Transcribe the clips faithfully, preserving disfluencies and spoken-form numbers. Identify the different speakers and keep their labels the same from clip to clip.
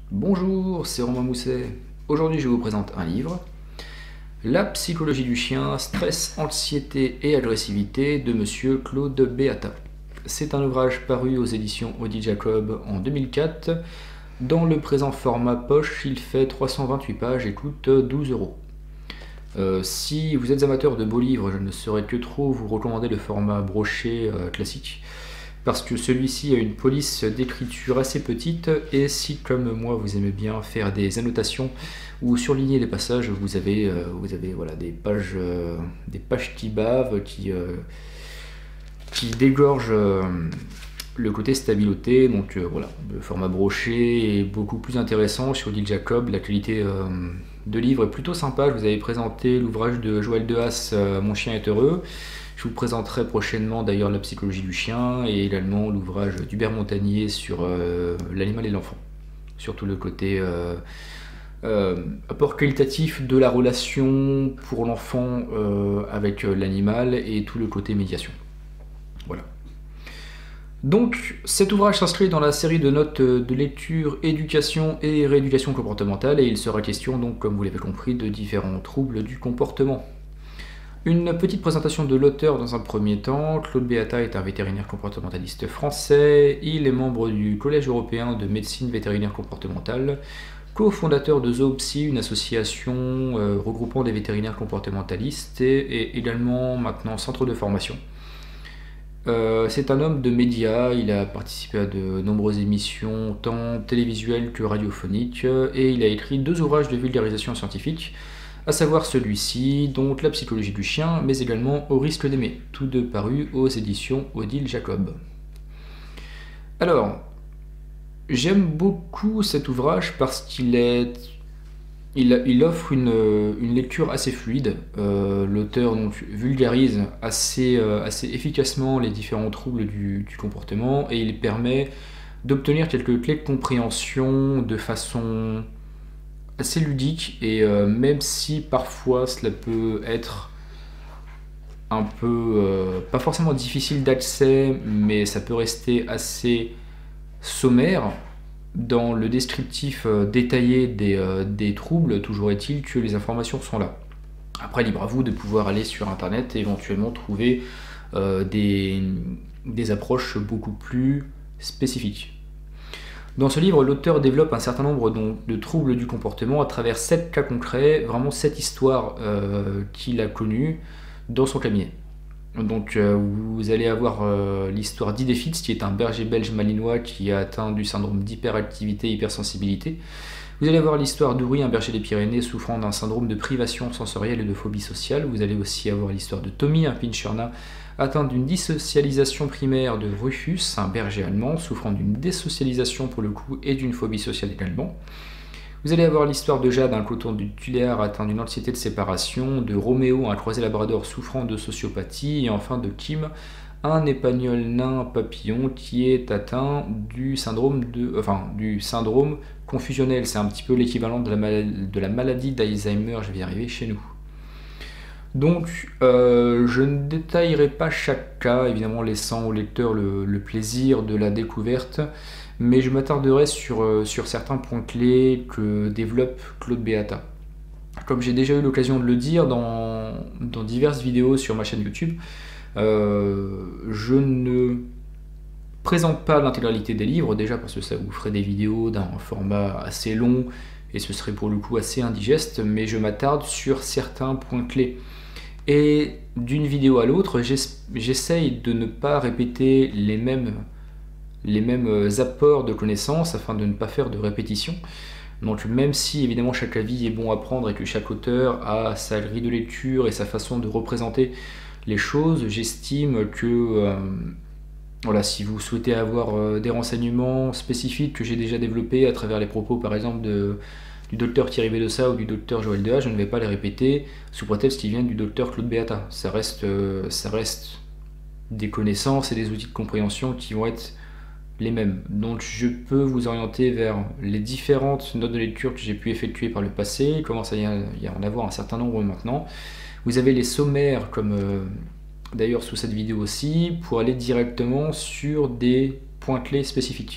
Speaker 1: Bonjour, c'est Romain Mousset. Aujourd'hui, je vous présente un livre, La psychologie du chien, stress, anxiété et agressivité de Monsieur Claude Beata. C'est un ouvrage paru aux éditions Odile Jacob en deux mille quatre. Dans le présent format poche, il fait trois cent vingt-huit pages et coûte douze euros. Euh, si vous êtes amateur de beaux livres, je ne saurais que trop vous recommander le format broché euh, classique, parce que celui-ci a une police d'écriture assez petite, et si comme moi vous aimez bien faire des annotations ou surligner des passages, vous avez, euh, vous avez voilà, des, pages, euh, des pages qui bavent, qui, euh, qui dégorgent euh, le côté stabiloté. Donc euh, voilà, le format broché est beaucoup plus intéressant sur Odile Jacob. La qualité euh, de livre est plutôt sympa. Je vous avais présenté l'ouvrage de Joël Dehaas, euh, Mon chien est heureux. Je vous présenterai prochainement d'ailleurs La psychologie du chien et également l'ouvrage d'Hubert Montagnier sur euh, l'animal et l'enfant. Surtout le côté euh, euh, apport qualitatif de la relation pour l'enfant euh, avec l'animal et tout le côté médiation. Voilà. Donc cet ouvrage s'inscrit dans la série de notes de lecture, éducation et rééducation comportementale, et il sera question donc, comme vous l'avez compris, de différents troubles du comportement. Une petite présentation de l'auteur dans un premier temps. Claude Beata est un vétérinaire comportementaliste français. Il est membre du Collège européen de médecine vétérinaire comportementale, cofondateur de Zoopsy, une association euh, regroupant des vétérinaires comportementalistes, et, et également maintenant centre de formation. Euh, c'est un homme de médias, il a participé à de nombreuses émissions, tant télévisuelles que radiophoniques, et il a écrit deux ouvrages de vulgarisation scientifique, à savoir celui-ci, donc La psychologie du chien, mais également Au risque d'aimer, tous deux parus aux éditions Odile Jacob. Alors, j'aime beaucoup cet ouvrage parce qu'il est... Il, il offre une, une lecture assez fluide. Euh, L'auteur donc vulgarise assez, euh, assez efficacement les différents troubles du, du comportement, et il permet d'obtenir quelques clés de compréhension de façon assez ludique, et euh, même si parfois cela peut être un peu, euh, pas forcément difficile d'accès, mais ça peut rester assez sommaire dans le descriptif euh, détaillé des, euh, des troubles, toujours est-il que les informations sont là. Après, libre à vous de pouvoir aller sur internet et éventuellement trouver euh, des, des approches beaucoup plus spécifiques. Dans ce livre, l'auteur développe un certain nombre donc, de troubles du comportement à travers sept cas concrets, vraiment sept histoires euh, qu'il a connues dans son cabinet. Donc euh, vous allez avoir euh, l'histoire d'Idefitz, qui est un berger belge malinois qui a atteint du syndrome d'hyperactivité et hypersensibilité. Vous allez avoir l'histoire d'Uri, un berger des Pyrénées souffrant d'un syndrome de privation sensorielle et de phobie sociale. Vous allez aussi avoir l'histoire de Tommy, un pincher atteint d'une dissocialisation primaire de Rufus, un berger allemand souffrant d'une désocialisation pour le coup et d'une phobie sociale également. Vous allez avoir l'histoire de Jade, un coton du tuléar atteint d'une anxiété de séparation, de Roméo, un croisé labrador souffrant de sociopathie, et enfin de Kim, un épagnol nain papillon qui est atteint du syndrome, de, enfin, du syndrome confusionnel. C'est un petit peu l'équivalent de la maladie, de la maladie d'Alzheimer, je vais y arriver, chez nous. Donc, euh, je ne détaillerai pas chaque cas, évidemment laissant au lecteur le, le plaisir de la découverte, mais je m'attarderai sur, euh, sur certains points clés que développe Claude Beata. Comme j'ai déjà eu l'occasion de le dire dans, dans diverses vidéos sur ma chaîne YouTube, euh, je ne présente pas l'intégralité des livres, déjà parce que ça vous ferait des vidéos d'un format assez long, et ce serait pour le coup assez indigeste, mais je m'attarde sur certains points clés. Et d'une vidéo à l'autre, j'essaye de ne pas répéter les mêmes, les mêmes apports de connaissances afin de ne pas faire de répétition. Donc même si évidemment chaque avis est bon à prendre et que chaque auteur a sa grille de lecture et sa façon de représenter les choses, j'estime que euh, voilà, si vous souhaitez avoir euh, des renseignements spécifiques que j'ai déjà développés à travers les propos par exemple de du docteur Thierry Bedossa ou du docteur Joël Dehaas, je ne vais pas les répéter sous prétexte qu'ils viennent du docteur Claude Beata. Ça reste, euh, ça reste des connaissances et des outils de compréhension qui vont être les mêmes. Donc je peux vous orienter vers les différentes notes de lecture que j'ai pu effectuer par le passé. Il commence à y en avoir un certain nombre maintenant. Vous avez les sommaires, comme euh, d'ailleurs sous cette vidéo aussi, pour aller directement sur des points clés spécifiques.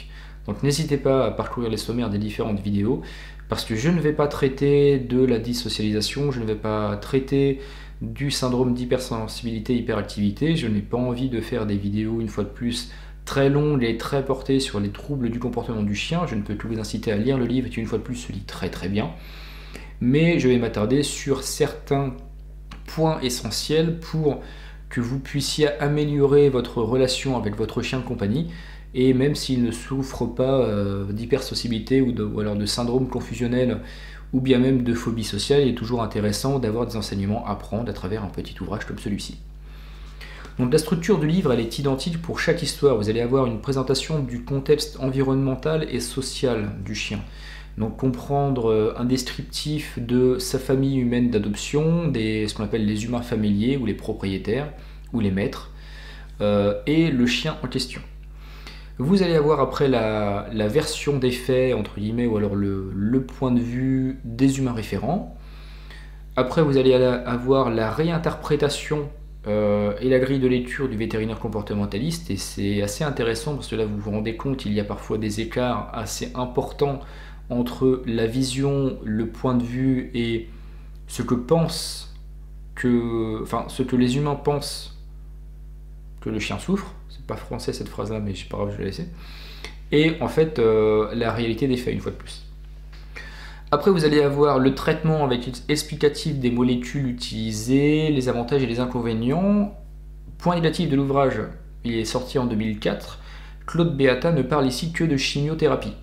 Speaker 1: Donc n'hésitez pas à parcourir les sommaires des différentes vidéos, parce que je ne vais pas traiter de la dysocialisation, je ne vais pas traiter du syndrome d'hypersensibilité, hyperactivité, je n'ai pas envie de faire des vidéos, une fois de plus, très longues et très portées sur les troubles du comportement du chien. Je ne peux que vous inciter à lire le livre, qui une fois de plus se lit très très bien. Mais je vais m'attarder sur certains points essentiels pour que vous puissiez améliorer votre relation avec votre chien de compagnie, et même s'il ne souffre pas euh, d'hypersensibilité ou, de, ou alors de syndrome confusionnel ou bien même de phobie sociale, il est toujours intéressant d'avoir des enseignements à prendre à travers un petit ouvrage comme celui-ci. Donc la structure du livre, elle est identique pour chaque histoire. Vous allez avoir une présentation du contexte environnemental et social du chien. Donc comprendre un descriptif de sa famille humaine d'adoption, des ce qu'on appelle les humains familiers ou les propriétaires ou les maîtres, euh, et le chien en question. Vous allez avoir après la, la version des faits, entre guillemets, ou alors le, le point de vue des humains référents. Après, vous allez avoir la réinterprétation euh, et la grille de lecture du vétérinaire comportementaliste, et c'est assez intéressant parce que là, vous vous rendez compte, il y a parfois des écarts assez importants entre la vision, le point de vue et ce que pensent que, enfin, ce que les humains pensent que le chien souffre. C'est pas français cette phrase là, mais c'est pas grave, je vais la laisser. Et en fait euh, la réalité des faits, une fois de plus. Après, vous allez avoir le traitement avec explicatif des molécules utilisées, les avantages et les inconvénients. Point négatif de l'ouvrage, il est sorti en deux mille quatre. Claude Beata ne parle ici que de chimiothérapie.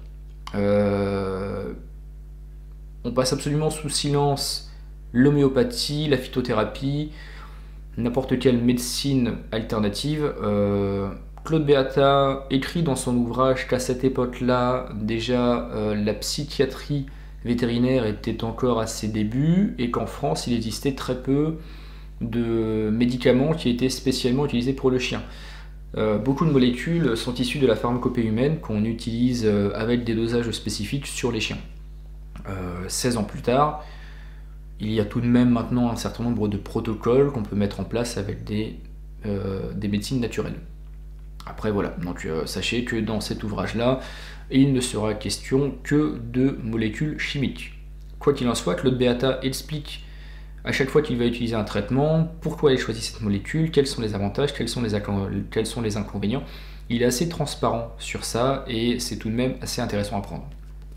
Speaker 1: Euh, on passe absolument sous silence l'homéopathie, la phytothérapie, n'importe quelle médecine alternative. Euh, Claude Beata écrit dans son ouvrage qu'à cette époque-là, déjà, euh, la psychiatrie vétérinaire était encore à ses débuts et qu'en France, il existait très peu de médicaments qui étaient spécialement utilisés pour le chien. Euh, beaucoup de molécules sont issues de la pharmacopée humaine qu'on utilise euh, avec des dosages spécifiques sur les chiens. Euh, seize ans plus tard, il y a tout de même maintenant un certain nombre de protocoles qu'on peut mettre en place avec des, euh, des médecines naturelles. Après voilà, donc euh, sachez que dans cet ouvrage-là, il ne sera question que de molécules chimiques. Quoi qu'il en soit, Claude Beata explique à chaque fois qu'il va utiliser un traitement, pourquoi il choisit cette molécule, quels sont les avantages, quels sont les, quels sont les inconvénients. Il est assez transparent sur ça et c'est tout de même assez intéressant à prendre.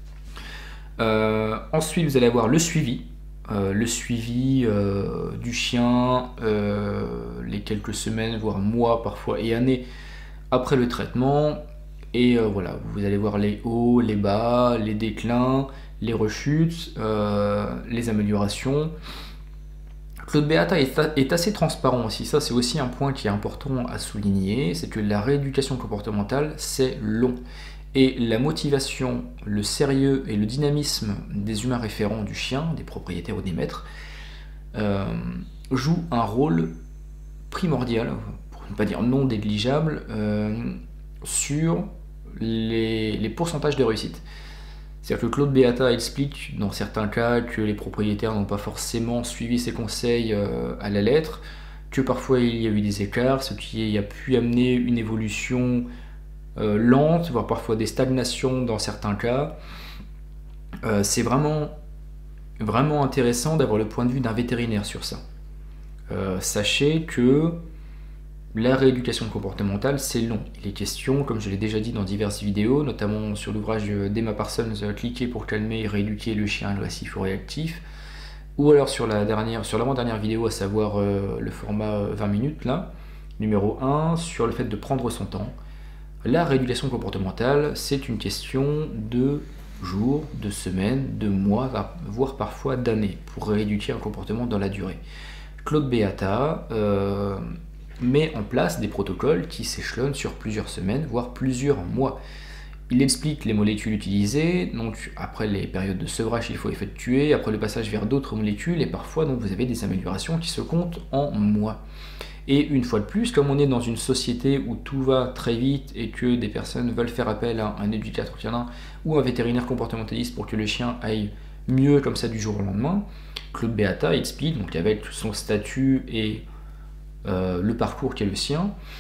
Speaker 1: Euh, ensuite, vous allez avoir le suivi. Euh, le suivi euh, du chien, euh, les quelques semaines, voire mois parfois et années après le traitement. Et euh, voilà, vous allez voir les hauts, les bas, les déclins, les rechutes, euh, les améliorations. Claude Beata est, est assez transparent aussi, ça c'est aussi un point qui est important à souligner, c'est que la rééducation comportementale c'est long. Et la motivation, le sérieux et le dynamisme des humains référents du chien, des propriétaires ou des maîtres, euh, jouent un rôle primordial, pour ne pas dire non négligeable, euh, sur les, les pourcentages de réussite. C'est-à-dire que Claude Beata explique dans certains cas que les propriétaires n'ont pas forcément suivi ses conseils euh, à la lettre, que parfois il y a eu des écarts, ce qui a pu amener une évolution euh, lente, voire parfois des stagnations dans certains cas. Euh, c'est vraiment, vraiment intéressant d'avoir le point de vue d'un vétérinaire sur ça. Euh, sachez que la rééducation comportementale, c'est long. Il est question, comme je l'ai déjà dit dans diverses vidéos, notamment sur l'ouvrage d'Emma Parsons, Cliquer pour calmer et rééduquer le chien agressif ou réactif, ou alors sur la dernière, sur l'avant-dernière vidéo, à savoir euh, le format vingt minutes, là, numéro un, sur le fait de prendre son temps. La rééducation comportementale, c'est une question de jours, de semaines, de mois, voire parfois d'années, pour rééduquer un comportement dans la durée. Claude Beata euh, met en place des protocoles qui s'échelonnent sur plusieurs semaines, voire plusieurs mois. Il explique les molécules utilisées, donc après les périodes de sevrage qu'il faut effectuer, après le passage vers d'autres molécules, et parfois donc, vous avez des améliorations qui se comptent en mois. Et une fois de plus, comme on est dans une société où tout va très vite et que des personnes veulent faire appel à un éducateur canin ou un vétérinaire comportementaliste pour que le chien aille mieux comme ça du jour au lendemain, Claude Beata explique, donc avec son statut et Euh, le parcours qui est le sien,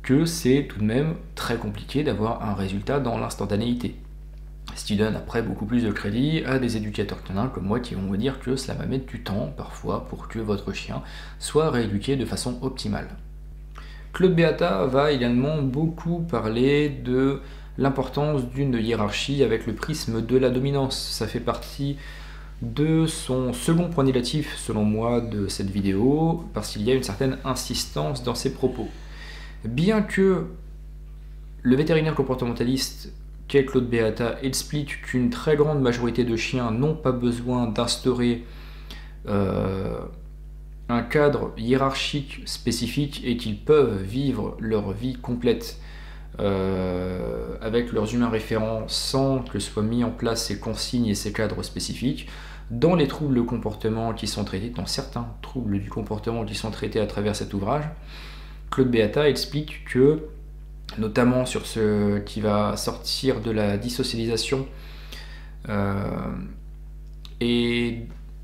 Speaker 1: que c'est tout de même très compliqué d'avoir un résultat dans l'instantanéité. Ce qui donne après beaucoup plus de crédit à des éducateurs canins comme moi qui vont vous dire que cela va mettre du temps parfois pour que votre chien soit rééduqué de façon optimale. Claude Beata va également beaucoup parler de l'importance d'une hiérarchie avec le prisme de la dominance. Ça fait partie de son second point négatif selon moi de cette vidéo parce qu'il y a une certaine insistance dans ses propos. Bien que le vétérinaire comportementaliste qu'est Claude Beata explique qu'une très grande majorité de chiens n'ont pas besoin d'instaurer euh, un cadre hiérarchique spécifique et qu'ils peuvent vivre leur vie complète euh, avec leurs humains référents sans que soient mis en place ces consignes et ces cadres spécifiques. Dans les troubles de comportement qui sont traités, dans certains troubles du comportement qui sont traités à travers cet ouvrage, Claude Beata explique que, notamment sur ce qui va sortir de la dissocialisation euh, et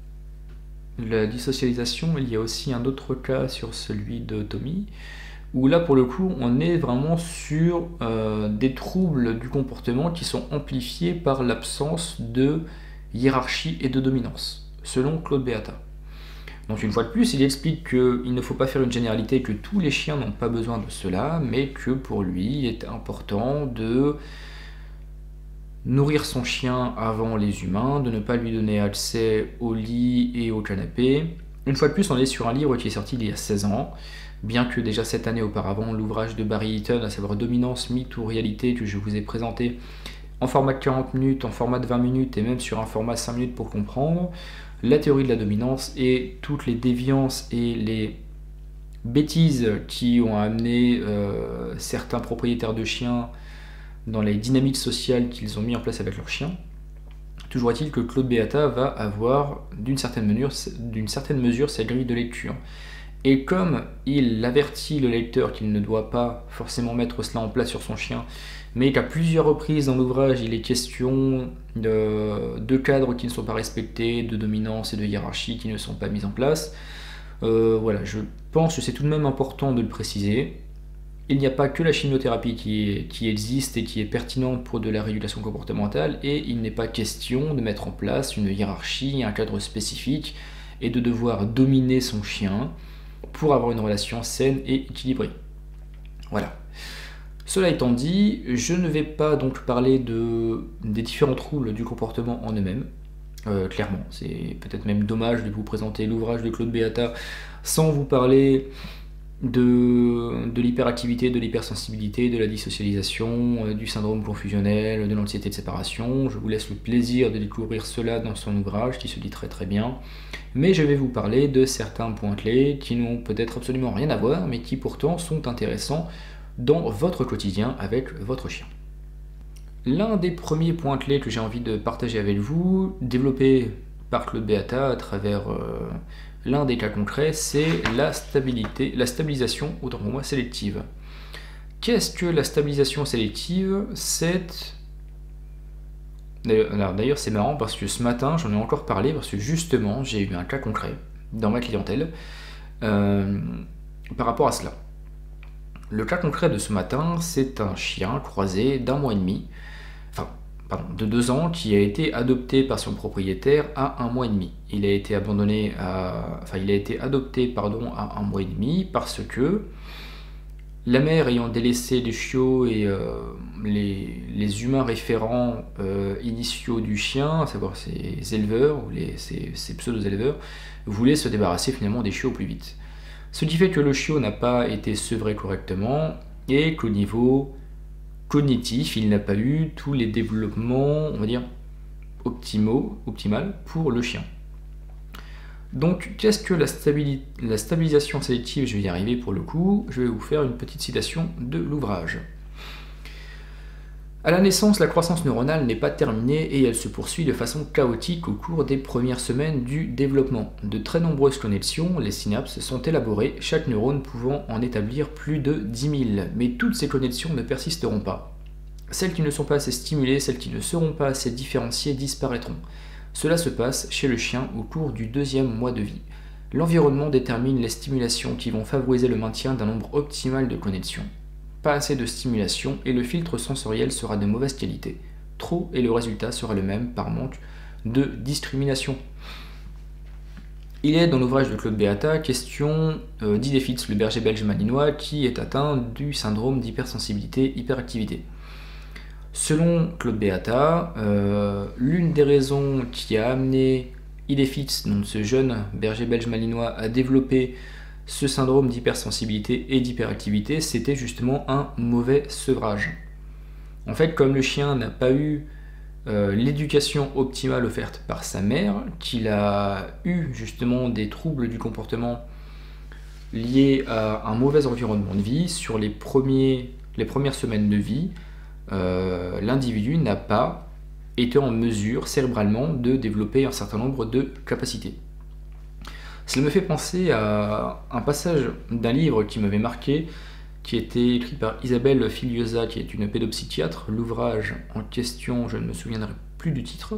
Speaker 1: la dissocialisation, il y a aussi un autre cas sur celui de Tommy, où là pour le coup on est vraiment sur euh, des troubles du comportement qui sont amplifiés par l'absence de hiérarchie et de dominance, selon Claude Beata. Donc une fois de plus, il explique qu'il ne faut pas faire une généralité, que tous les chiens n'ont pas besoin de cela, mais que pour lui, il est important de nourrir son chien avant les humains, de ne pas lui donner accès au lit et au canapé. Une fois de plus, on est sur un livre qui est sorti il y a seize ans, bien que déjà cette année auparavant, l'ouvrage de Barry Eaton, à savoir Dominance, mythe ou réalité, que je vous ai présenté en format de quarante minutes, en format de vingt minutes et même sur un format cinq minutes pour comprendre, la théorie de la dominance et toutes les déviances et les bêtises qui ont amené euh, certains propriétaires de chiens dans les dynamiques sociales qu'ils ont mis en place avec leurs chiens. Toujours est-il que Claude Beata va avoir d'une certaine mesure, d'une certaine mesure sa grille de lecture. Et comme il avertit le lecteur qu'il ne doit pas forcément mettre cela en place sur son chien, mais qu'à plusieurs reprises dans l'ouvrage, il est question de, de cadres qui ne sont pas respectés, de dominance et de hiérarchie qui ne sont pas mises en place, euh, voilà, je pense que c'est tout de même important de le préciser. Il n'y a pas que la chimiothérapie qui, est, qui existe et qui est pertinente pour de la régulation comportementale, et il n'est pas question de mettre en place une hiérarchie, un cadre spécifique, et de devoir dominer son chien pour avoir une relation saine et équilibrée. Voilà. Cela étant dit, je ne vais pas donc parler de, des différents troubles du comportement en eux-mêmes. Euh, clairement, c'est peut-être même dommage de vous présenter l'ouvrage de Claude Beata sans vous parler de, de l'hyperactivité, de l'hypersensibilité, de la dissocialisation, euh, du syndrome confusionnel, de l'anxiété de séparation. Je vous laisse le plaisir de découvrir cela dans son ouvrage qui se lit très très bien. Mais je vais vous parler de certains points clés qui n'ont peut-être absolument rien à voir, mais qui pourtant sont intéressants dans votre quotidien avec votre chien. L'un des premiers points clés que j'ai envie de partager avec vous, développé par Claude Beata à travers euh, l'un des cas concrets, c'est la stabilité, la stabilisation, autant pour moi, sélective. Qu'est-ce que la stabilisation sélective? C'est... D'ailleurs, c'est marrant parce que ce matin, j'en ai encore parlé parce que justement, j'ai eu un cas concret dans ma clientèle euh, par rapport à cela. Le cas concret de ce matin, c'est un chien croisé d'un mois et demi, enfin, pardon, de deux ans, qui a été adopté par son propriétaire à un mois et demi. Il a été abandonné à, enfin, il a été adopté, pardon, à un mois et demi parce que la mère ayant délaissé les chiots et euh, les, les humains référents euh, initiaux du chien, à savoir ses éleveurs ou les, ses, ses pseudo-éleveurs, voulait se débarrasser finalement des chiots au plus vite. Ce qui fait que le chiot n'a pas été sevré correctement et qu'au niveau cognitif, il n'a pas eu tous les développements, on va dire, optimaux, optimal pour le chien. Donc, qu'est-ce que la, stabili- la stabilisation sélective? Je vais y arriver pour le coup. Je vais vous faire une petite citation de l'ouvrage. À la naissance, la croissance neuronale n'est pas terminée et elle se poursuit de façon chaotique au cours des premières semaines du développement. De très nombreuses connexions, les synapses, sont élaborées, chaque neurone pouvant en établir plus de dix mille. Mais toutes ces connexions ne persisteront pas. Celles qui ne sont pas assez stimulées, celles qui ne seront pas assez différenciées disparaîtront. Cela se passe chez le chien au cours du deuxième mois de vie. L'environnement détermine les stimulations qui vont favoriser le maintien d'un nombre optimal de connexions. pas assez de stimulation et le filtre sensoriel sera de mauvaise qualité. Trop et le résultat sera le même par manque de discrimination. Il est dans l'ouvrage de Claude Beata question euh, d'Idefix, le berger belge malinois, qui est atteint du syndrome d'hypersensibilité-hyperactivité. Selon Claude Beata, euh, l'une des raisons qui a amené Idefix, donc ce jeune berger belge malinois, à développer ce syndrome d'hypersensibilité et d'hyperactivité, c'était justement un mauvais sevrage. En fait, comme le chien n'a pas eu euh, l'éducation optimale offerte par sa mère, qu'il a eu justement des troubles du comportement liés à un mauvais environnement de vie, sur les, premiers, les premières semaines de vie, euh, l'individu n'a pas été en mesure cérébralement de développer un certain nombre de capacités. Cela me fait penser à un passage d'un livre qui m'avait marqué, qui était écrit par Isabelle Filiosa, qui est une pédopsychiatre. L'ouvrage en question, je ne me souviendrai plus du titre.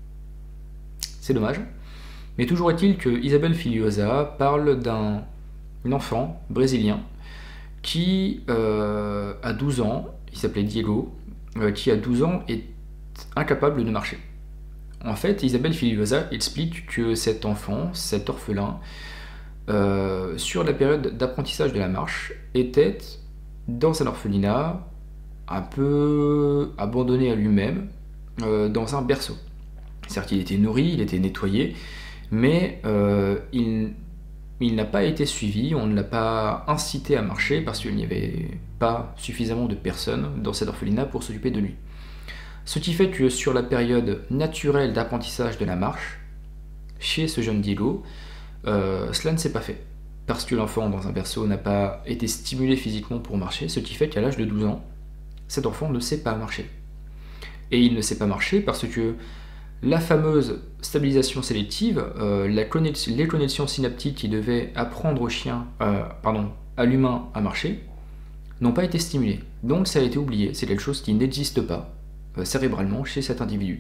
Speaker 1: C'est dommage. Mais toujours est-il que Isabelle Filiosa parle d'un enfant brésilien qui euh, a douze ans, il s'appelait Diego, euh, qui a douze ans est incapable de marcher. En fait, Isabelle Filiosa explique que cet enfant, cet orphelin, euh, sur la période d'apprentissage de la marche, était dans un orphelinat un peu abandonné à lui-même, euh, dans un berceau. Certes, il était nourri, il était nettoyé, mais euh, il, il n'a pas été suivi, on ne l'a pas incité à marcher parce qu'il n'y avait pas suffisamment de personnes dans cet orphelinat pour s'occuper de lui. Ce qui fait que sur la période naturelle d'apprentissage de la marche, chez ce jeune Diego, euh, cela ne s'est pas fait. Parce que l'enfant dans un berceau n'a pas été stimulé physiquement pour marcher, ce qui fait qu'à l'âge de douze ans, cet enfant ne sait pas marcher. Et il ne sait pas marcher parce que la fameuse stabilisation sélective, euh, la connexion, les connexions synaptiques qui devaient apprendre au chien, euh, pardon, à l'humain à marcher, n'ont pas été stimulées. Donc ça a été oublié, c'est quelque chose qui n'existe pas cérébralement chez cet individu.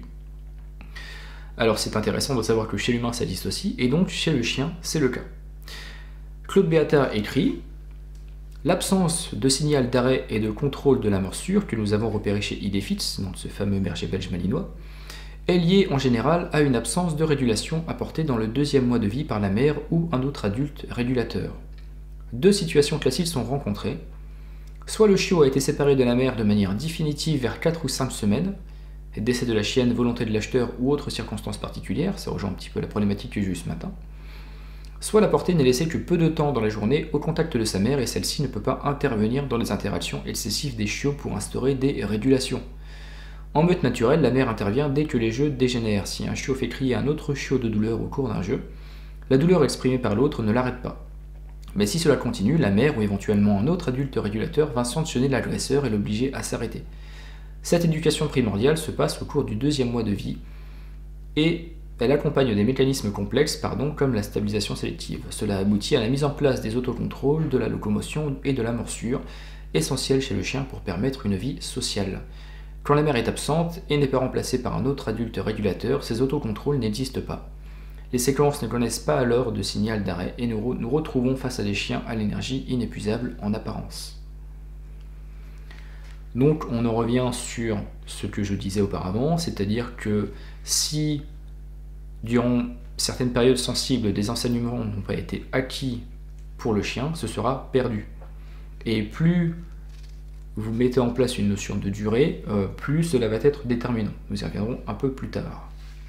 Speaker 1: Alors c'est intéressant de savoir que chez l'humain ça existe aussi, et donc chez le chien c'est le cas. Claude Beata écrit « L'absence de signal d'arrêt et de contrôle de la morsure que nous avons repéré chez Idefix, dans ce fameux berger belge malinois, est liée en général à une absence de régulation apportée dans le deuxième mois de vie par la mère ou un autre adulte régulateur. Deux situations classiques sont rencontrées. Soit le chiot a été séparé de la mère de manière définitive vers quatre ou cinq semaines, décès de la chienne, volonté de l'acheteur ou autres circonstances particulières, ça rejoint un petit peu la problématique que j'ai eue ce matin. Soit la portée n'est laissée que peu de temps dans la journée au contact de sa mère et celle-ci ne peut pas intervenir dans les interactions excessives des chiots pour instaurer des régulations. En meute naturelle, la mère intervient dès que les jeux dégénèrent. Si un chiot fait crier un autre chiot de douleur au cours d'un jeu, la douleur exprimée par l'autre ne l'arrête pas. Mais si cela continue, la mère ou éventuellement un autre adulte régulateur va sanctionner l'agresseur et l'obliger à s'arrêter. Cette éducation primordiale se passe au cours du deuxième mois de vie et elle accompagne des mécanismes complexes pardon, comme la stabilisation sélective. Cela aboutit à la mise en place des autocontrôles, de la locomotion et de la morsure, essentiels chez le chien pour permettre une vie sociale. Quand la mère est absente et n'est pas remplacée par un autre adulte régulateur, ces autocontrôles n'existent pas. Les séquences ne connaissent pas alors de signal d'arrêt et nous, re nous retrouvons face à des chiens à l'énergie inépuisable en apparence. Donc on en revient sur ce que je disais auparavant, c'est-à-dire que si durant certaines périodes sensibles des enseignements n'ont pas été acquis pour le chien, ce sera perdu. Et plus vous mettez en place une notion de durée, euh, plus cela va être déterminant. Nous y reviendrons un peu plus tard.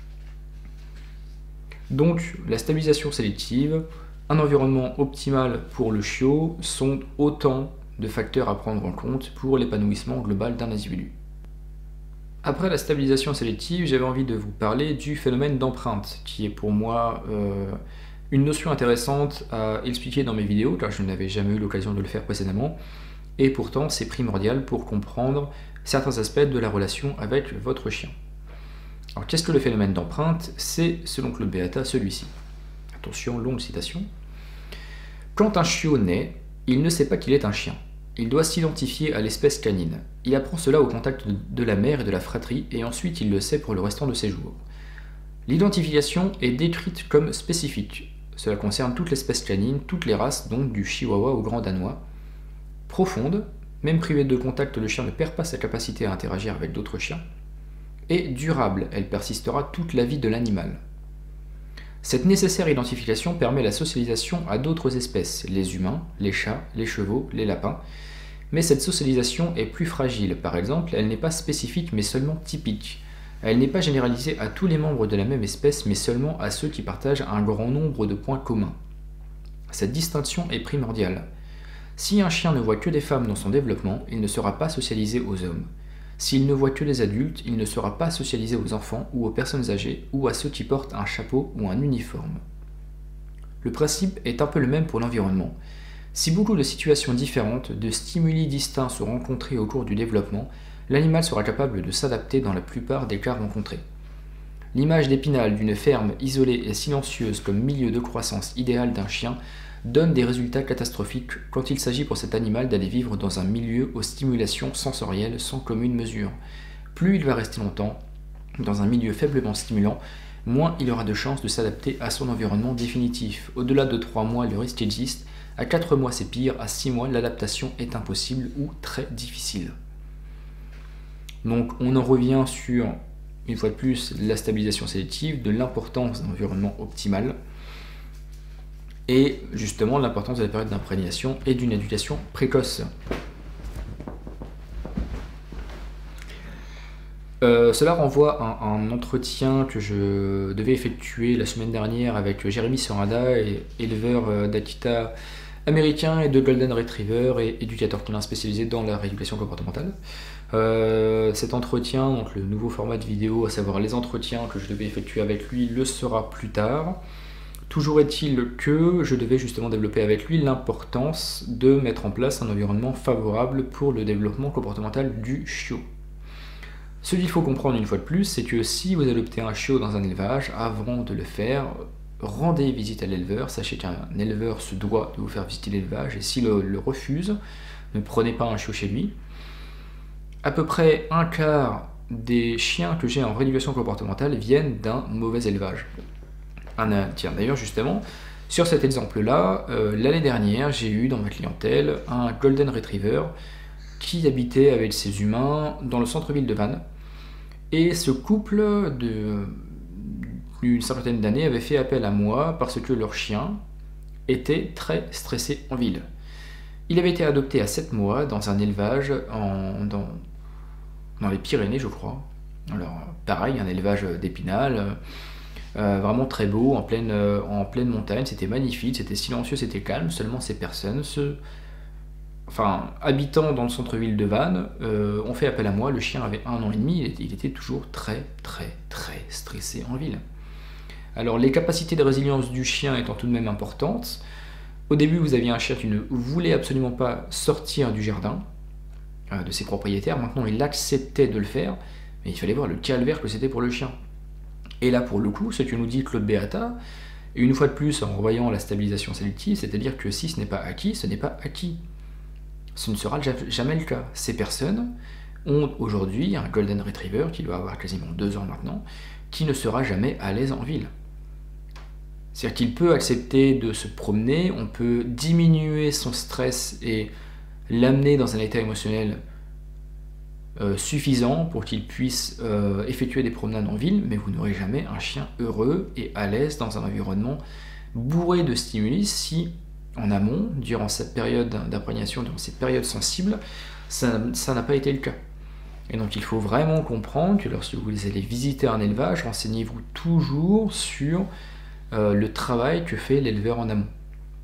Speaker 1: Donc la stabilisation sélective, un environnement optimal pour le chiot sont autant de facteurs à prendre en compte pour l'épanouissement global d'un individu. Après la stabilisation sélective, j'avais envie de vous parler du phénomène d'empreinte, qui est pour moi euh, une notion intéressante à expliquer dans mes vidéos, car je n'avais jamais eu l'occasion de le faire précédemment, et pourtant c'est primordial pour comprendre certains aspects de la relation avec votre chien. Alors qu'est-ce que le phénomène d'empreinte? C'est, selon Claude Beata, celui-ci. Attention, longue citation. Quand un chiot naît, il ne sait pas qu'il est un chien. Il doit s'identifier à l'espèce canine. Il apprend cela au contact de la mère et de la fratrie, et ensuite il le sait pour le restant de ses jours. L'identification est décrite comme spécifique. Cela concerne toute l'espèce canine, toutes les races, donc du chihuahua au grand danois. Profonde, Même privé de contact, le chien ne perd pas sa capacité à interagir avec d'autres chiens. Et durable, elle persistera toute la vie de l'animal. Cette nécessaire identification permet la socialisation à d'autres espèces, les humains, les chats, les chevaux, les lapins. Mais cette socialisation est plus fragile. Par exemple, elle n'est pas spécifique mais seulement typique. Elle n'est pas généralisée à tous les membres de la même espèce mais seulement à ceux qui partagent un grand nombre de points communs. Cette distinction est primordiale. Si un chien ne voit que des femmes dans son développement, il ne sera pas socialisé aux hommes. S'il ne voit que des adultes, il ne sera pas socialisé aux enfants ou aux personnes âgées ou à ceux qui portent un chapeau ou un uniforme. Le principe est un peu le même pour l'environnement. Si beaucoup de situations différentes, de stimuli distincts sont rencontrés au cours du développement, l'animal sera capable de s'adapter dans la plupart des cas rencontrés. L'image d'Épinal d'une ferme isolée et silencieuse comme milieu de croissance idéal d'un chien donne des résultats catastrophiques quand il s'agit pour cet animal d'aller vivre dans un milieu aux stimulations sensorielles sans commune mesure. Plus il va rester longtemps dans un milieu faiblement stimulant, moins il aura de chances de s'adapter à son environnement définitif. Au-delà de trois mois, le risque existe. À quatre mois, c'est pire. À six mois, l'adaptation est impossible ou très difficile. Donc on en revient sur, une fois de plus, la stabilisation sélective, de l'importance d'un environnement optimal, et justement l'importance de la période d'imprégnation et d'une éducation précoce. Euh, cela renvoie à un entretien que je devais effectuer la semaine dernière avec Jérémy Sorada, éleveur d'Akita américain et de Golden Retriever et éducateur canin spécialisé dans la rééducation comportementale. Euh, cet entretien, donc le nouveau format de vidéo, à savoir les entretiens que je devais effectuer avec lui, le sera plus tard. Toujours est-il que je devais justement développer avec lui l'importance de mettre en place un environnement favorable pour le développement comportemental du chiot. Ce qu'il faut comprendre une fois de plus, c'est que si vous adoptez un chiot dans un élevage, avant de le faire, rendez visite à l'éleveur. Sachez qu'un éleveur se doit de vous faire visiter l'élevage, et s'il le, le refuse, ne prenez pas un chiot chez lui. À peu près un quart des chiens que j'ai en rééducation comportementale viennent d'un mauvais élevage. Un, tiens, d'ailleurs, justement, sur cet exemple-là, euh, l'année dernière, j'ai eu dans ma clientèle un Golden Retriever qui habitait avec ses humains dans le centre-ville de Vannes. Et ce couple d'une cinquantaine d'années avait fait appel à moi parce que leur chien était très stressé en ville. Il avait été adopté à sept mois dans un élevage en, dans, dans les Pyrénées, je crois. Alors, pareil, un élevage d'Épinal. Euh, vraiment très beau, en pleine, euh, en pleine montagne, c'était magnifique, c'était silencieux, c'était calme. Seulement ces personnes, ce, enfin, habitant dans le centre-ville de Vannes, euh, ont fait appel à moi. Le chien avait un an et demi, il était, il était toujours très très très stressé en ville. Alors les capacités de résilience du chien étant tout de même importantes, au début vous aviez un chien qui ne voulait absolument pas sortir du jardin euh, de ses propriétaires. Maintenant il acceptait de le faire, mais il fallait voir le calvaire que c'était pour le chien. Et là, pour le coup, ce que nous dit Claude Beata, et une fois de plus en revoyant la stabilisation sélective, c'est-à-dire que si ce n'est pas acquis, ce n'est pas acquis. Ce ne sera jamais le cas. Ces personnes ont aujourd'hui un Golden Retriever, qui doit avoir quasiment deux ans maintenant, qui ne sera jamais à l'aise en ville. C'est-à-dire qu'il peut accepter de se promener, on peut diminuer son stress et l'amener dans un état émotionnel Euh, suffisant pour qu'il puisse euh, effectuer des promenades en ville, mais vous n'aurez jamais un chien heureux et à l'aise dans un environnement bourré de stimuli si, en amont, durant cette période d'imprégnation, durant cette période sensible, ça n'a pas été le cas. Et donc il faut vraiment comprendre que lorsque vous allez visiter un élevage, renseignez-vous toujours sur euh, le travail que fait l'éleveur en amont.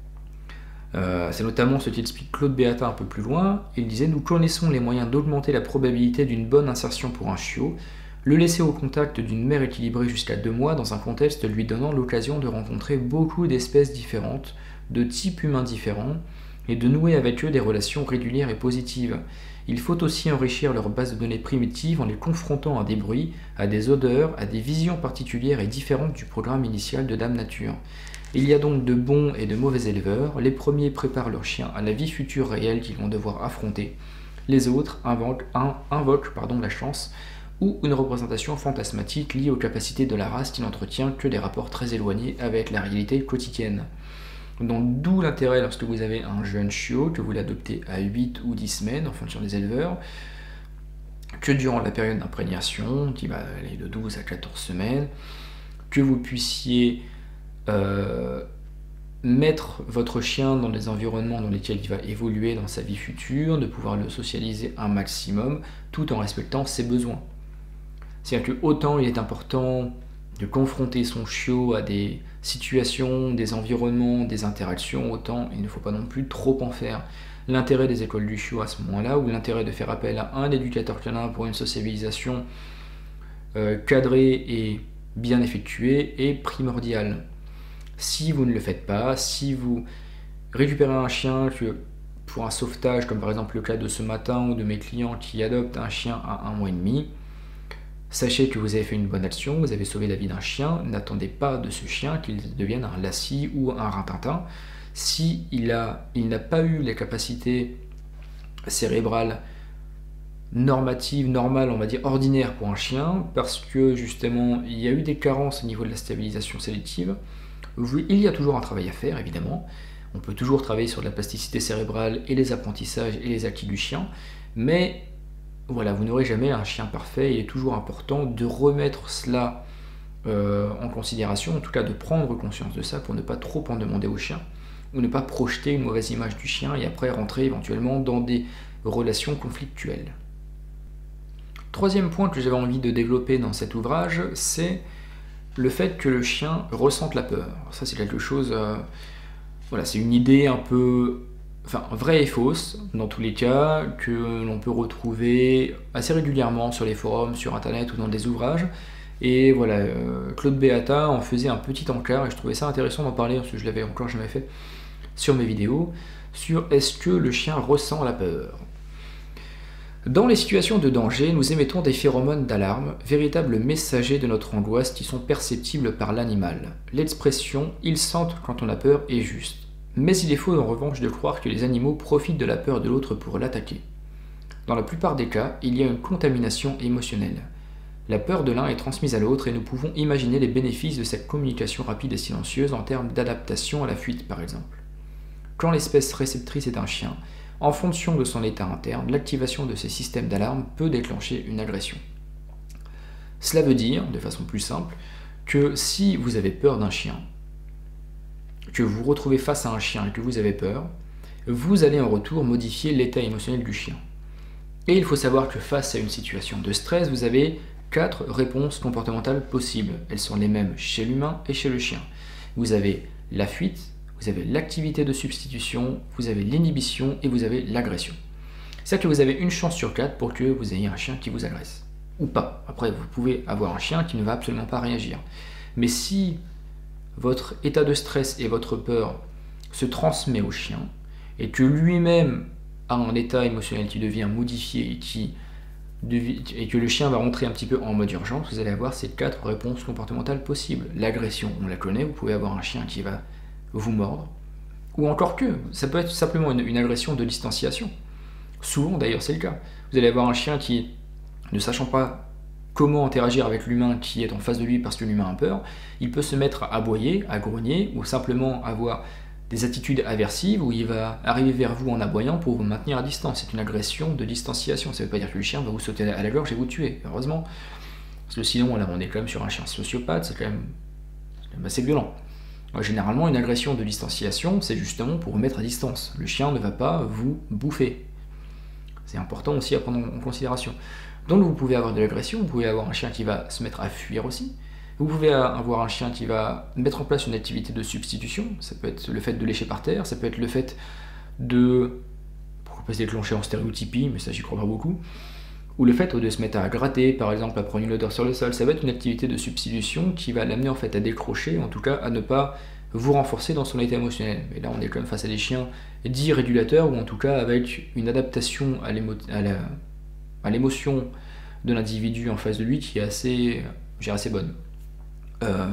Speaker 1: Euh, c'est notamment ce qu'explique Claude Beata un peu plus loin. Il disait « Nous connaissons les moyens d'augmenter la probabilité d'une bonne insertion pour un chiot, le laisser au contact d'une mère équilibrée jusqu'à deux mois dans un contexte lui donnant l'occasion de rencontrer beaucoup d'espèces différentes, de types humains différents, et de nouer avec eux des relations régulières et positives. Il faut aussi enrichir leur base de données primitives en les confrontant à des bruits, à des odeurs, à des visions particulières et différentes du programme initial de Dame Nature. Il y a donc de bons et de mauvais éleveurs. Les premiers préparent leurs chiens à la vie future réelle qu'ils vont devoir affronter. Les autres invoquent, un, invoquent pardon, la chance ou une représentation fantasmatique liée aux capacités de la race qui n'entretient que des rapports très éloignés avec la réalité quotidienne. Donc d'où l'intérêt lorsque vous avez un jeune chiot, que vous l'adoptez à huit ou dix semaines en fonction des éleveurs, que durant la période d'imprégnation, qui va aller de douze à quatorze semaines, que vous puissiez euh, mettre votre chien dans des environnements dans lesquels il va évoluer dans sa vie future, de pouvoir le socialiser un maximum, tout en respectant ses besoins. C'est-à-dire que autant il est important de confronter son chiot à des situations, des environnements, des interactions, autant il ne faut pas non plus trop en faire. L'intérêt des écoles du chiot à ce moment-là, ou l'intérêt de faire appel à un éducateur canin pour une sociabilisation euh, cadrée et bien effectuée est primordial. Si vous ne le faites pas, si vous récupérez un chien que, pour un sauvetage, comme par exemple le cas de ce matin ou de mes clients qui adoptent un chien à un mois et demi, sachez que vous avez fait une bonne action, vous avez sauvé la vie d'un chien, n'attendez pas de ce chien qu'il devienne un lassie ou un rintintin. Si il a, il n'a pas eu les capacités cérébrales normatives, normales, on va dire ordinaires pour un chien, parce que justement il y a eu des carences au niveau de la stabilisation sélective, il y a toujours un travail à faire évidemment. On peut toujours travailler sur la plasticité cérébrale et les apprentissages et les acquis du chien, mais voilà, vous n'aurez jamais un chien parfait. Il est toujours important de remettre cela euh, en considération, en tout cas de prendre conscience de ça pour ne pas trop en demander au chien, ou ne pas projeter une mauvaise image du chien et après rentrer éventuellement dans des relations conflictuelles. Troisième point que j'avais envie de développer dans cet ouvrage, c'est le fait que le chien ressente la peur. Ça c'est quelque chose, euh, voilà, c'est une idée un peu, enfin vraie et fausse dans tous les cas, que l'on peut retrouver assez régulièrement sur les forums, sur internet ou dans des ouvrages. Et voilà, euh, Claude Beata en faisait un petit encart et je trouvais ça intéressant d'en parler parce que je l'avais encore jamais fait sur mes vidéos, sur est-ce que le chien ressent la peur. Dans les situations de danger, nous émettons des phéromones d'alarme, véritables messagers de notre angoisse qui sont perceptibles par l'animal. L'expression « ils sentent quand on a peur » est juste. Mais il est faux en revanche de croire que les animaux profitent de la peur de l'autre pour l'attaquer. Dans la plupart des cas, il y a une contamination émotionnelle. La peur de l'un est transmise à l'autre et nous pouvons imaginer les bénéfices de cette communication rapide et silencieuse en termes d'adaptation à la fuite par exemple. Quand l'espèce réceptrice est un chien, en fonction de son état interne, l'activation de ces systèmes d'alarme peut déclencher une agression. Cela veut dire, de façon plus simple, que si vous avez peur d'un chien, que vous vous retrouvez face à un chien et que vous avez peur, vous allez en retour modifier l'état émotionnel du chien. Et il faut savoir que face à une situation de stress, vous avez quatre réponses comportementales possibles. Elles sont les mêmes chez l'humain et chez le chien. Vous avez la fuite, vous avez l'activité de substitution, vous avez l'inhibition et vous avez l'agression. C'est-à-dire que vous avez une chance sur quatre pour que vous ayez un chien qui vous agresse. Ou pas. Après, vous pouvez avoir un chien qui ne va absolument pas réagir. Mais si votre état de stress et votre peur se transmet au chien, et que lui-même a un état émotionnel qui devient modifié et, qui, et que le chien va rentrer un petit peu en mode urgence, vous allez avoir ces quatre réponses comportementales possibles. L'agression, on la connaît, vous pouvez avoir un chien qui va vous mordre, ou encore que, ça peut être simplement une, une agression de distanciation. Souvent d'ailleurs c'est le cas. Vous allez avoir un chien qui, ne sachant pas comment interagir avec l'humain qui est en face de lui parce que l'humain a peur, il peut se mettre à aboyer, à grogner, ou simplement avoir des attitudes aversives où il va arriver vers vous en aboyant pour vous maintenir à distance. C'est une agression de distanciation. Ça ne veut pas dire que le chien va vous sauter à la gorge et vous tuer, heureusement. Parce que sinon, là, on est quand même sur un chien sociopathe, c'est quand même, c'est quand même assez violent. Généralement, une agression de distanciation, c'est justement pour vous mettre à distance. Le chien ne va pas vous bouffer. C'est important aussi à prendre en considération. Donc vous pouvez avoir de l'agression, vous pouvez avoir un chien qui va se mettre à fuir aussi. Vous pouvez avoir un chien qui va mettre en place une activité de substitution. Ça peut être le fait de lécher par terre, ça peut être le fait de... pourquoi pas se déclencher en stéréotypie, mais ça j'y crois pas beaucoup. Ou le fait de se mettre à gratter, par exemple, à prendre une odeur sur le sol, ça va être une activité de substitution qui va l'amener en fait à décrocher, en tout cas à ne pas vous renforcer dans son état émotionnel. Mais là on est quand même face à des chiens dits régulateurs, ou en tout cas avec une adaptation à l'émotion de l'individu en face de lui qui est assez, assez bonne. Euh,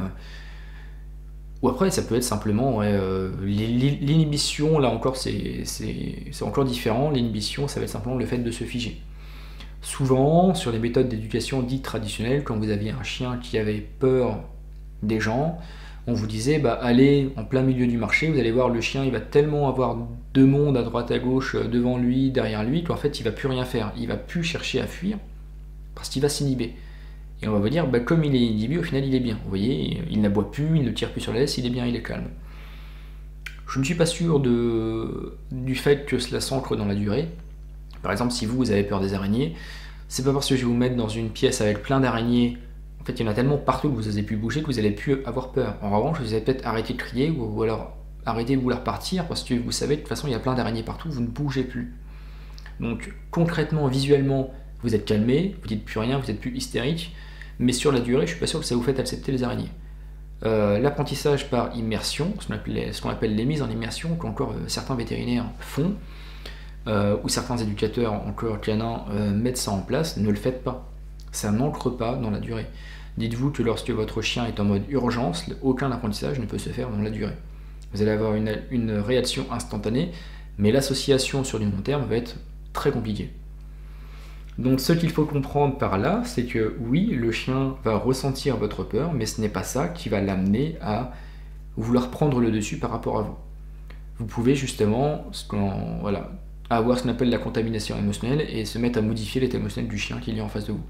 Speaker 1: ou après ça peut être simplement ouais, euh, l'inhibition, là encore c'est encore différent. L'inhibition ça va être simplement le fait de se figer. Souvent, sur les méthodes d'éducation dites traditionnelles, quand vous aviez un chien qui avait peur des gens, on vous disait bah, allez en plein milieu du marché, vous allez voir le chien il va tellement avoir de monde à droite à gauche, devant lui, derrière lui, qu'en fait il va plus rien faire, il va plus chercher à fuir parce qu'il va s'inhiber. Et on va vous dire bah, comme il est inhibé, au final il est bien. Vous voyez, il n'aboie plus, il ne tire plus sur la laisse, il est bien, il est calme. Je ne suis pas sûr de, du fait que cela s'ancre dans la durée. Par exemple, si vous, vous avez peur des araignées, c'est pas parce que je vais vous mettre dans une pièce avec plein d'araignées, en fait il y en a tellement partout que vous n'osez plus bouger que vous allez plus avoir peur. En revanche, vous allez peut-être arrêter de crier ou, ou alors arrêter de vouloir partir parce que vous savez de toute façon il y a plein d'araignées partout, vous ne bougez plus. Donc concrètement, visuellement, vous êtes calmé, vous dites plus rien, vous n'êtes plus hystérique, mais sur la durée, je suis pas sûr que ça vous fait accepter les araignées. Euh, L'apprentissage par immersion, ce qu'on appelle, ce qu'on appelle les mises en immersion, qu'encore euh, certains vétérinaires font, euh, ou certains éducateurs encore canins euh, mettent ça en place, ne le faites pas. Ça n'ancre pas dans la durée. Dites-vous que lorsque votre chien est en mode urgence, aucun apprentissage ne peut se faire dans la durée. Vous allez avoir une, une réaction instantanée, mais l'association sur du long terme va être très compliquée. Donc ce qu'il faut comprendre par là, c'est que oui, le chien va ressentir votre peur, mais ce n'est pas ça qui va l'amener à vouloir prendre le dessus par rapport à vous. Vous pouvez justement ce qu'on, voilà, avoir ce qu'on appelle la contamination émotionnelle et se mettre à modifier l'état émotionnel du chien qui est en face de vous.